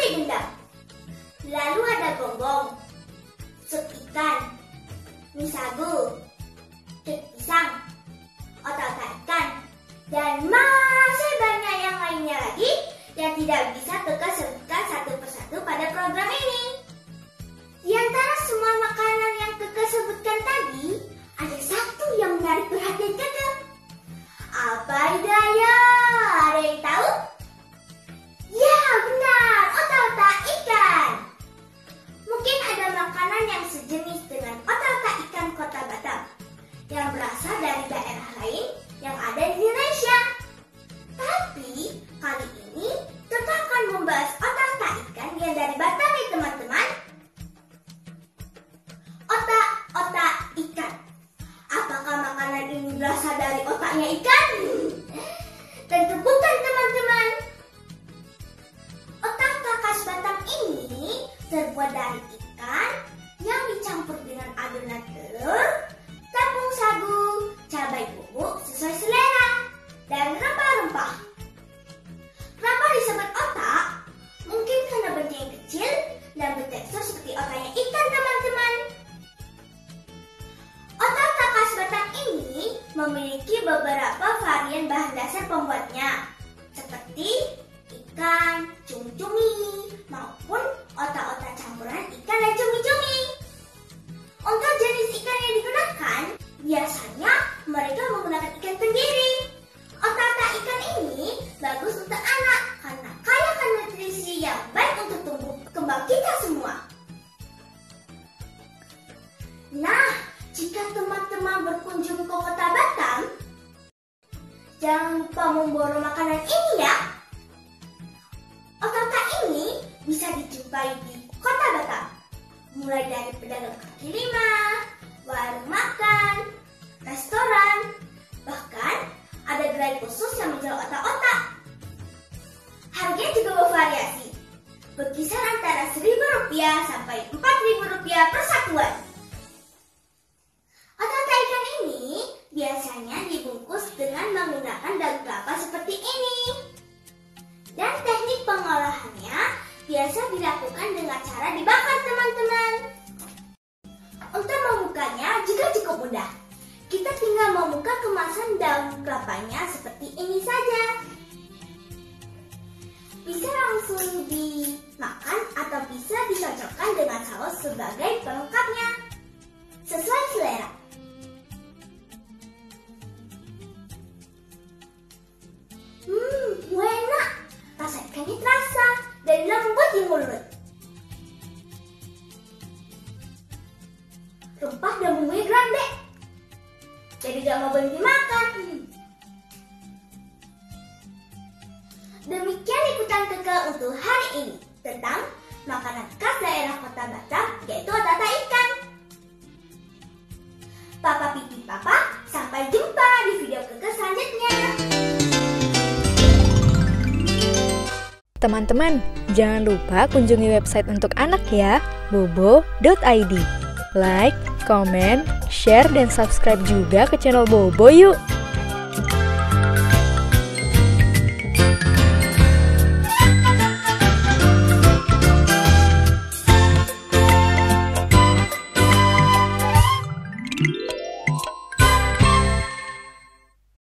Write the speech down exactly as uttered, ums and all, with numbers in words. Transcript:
seperti gendang. Lalu ada gonggong, sup ikan, mie sagu, cuk pisang, otak-otak ikan, dan masih banyak yang lainnya lagi yang tidak bisa Keke sebutkan satu persatu pada program ini. Di antara semua makanan yang Keke sebutkan tadi, ada satu yang menarik perhatian Keke. Apa Hidayah? Ada yang tahu? Ya, benar, otak-otak ikan. Mungkin ada makanan yang sejenis dengan otak-otak ikan Kota Batam yang berasal dari daerah lain yang ada di Indonesia. Tapi kali ini Keke akan membahas otak-otak ikan yang dari Batam ya teman-teman. Otak-otak ikan. Apakah makanan ini berasal dari otaknya ikan? Tentu bukan teman-teman. Otak-otak khas Batam ini terbuat dari ikan yang dicampur dengan adonan telur, tepung sagu, cabai bubuk sesuai selera, dan rempah-rempah. Kenapa disebut otak? Mungkin karena bentuknya kecil dan bertekstur seperti otaknya ikan teman-teman. Otak-otak khas Batam ini memiliki beberapa varian bahan dasar pembuatnya, seperti ikan, cumi-cumi, maupun otak-otak campuran ikan dan cumi-cumi. Untuk jenis ikan yang digunakan, biasanya mereka menggunakan ikan tenggiri. Otak-otak ikan ini bagus untuk anak karena kaya akan nutrisi yang baik untuk tumbuh kembang kita semua. Nah, jika teman-teman berkunjung ke Kota Batam, jangan lupa membawa makanan ini ya. Otak-otak ini bisa dijumpai di Kota Batam, mulai dari pedagang kaki lima, warung makan, restoran, bahkan ada gerai khusus yang menjual otak-otak. Harganya juga bervariasi, berkisar antara seribu rupiah sampai empat ribu rupiah per satuan. Otak-otak ikan ini biasanya dibungkus dengan menggunakan daun kelapa seperti ini. Dan teknik pengolahannya biasa dilakukan dengan cara dibakar teman-teman. Untuk membukanya juga cukup mudah. Kita tinggal membuka kemasan daun kelapanya seperti ini saja. Bisa langsung dimakan atau bisa dicocokkan dengan saus sebagai pelengkapnya, sesuai selera. Hmm, enak. Rasa ikannya terasa dan lembut di mulut. Rempah dan bumbunya grande, jadi gak mau berhenti makan. Demikian liputan Keke untuk hari ini tentang makanan khas daerah Kota Batam, yaitu otak-otak ikan. Papa Pipi Papa, sampai jumpa di video Keke selanjutnya. Teman-teman, jangan lupa kunjungi website untuk anak ya, bobo dot i d. Like, comment, share, dan subscribe juga ke channel Bobo yuk!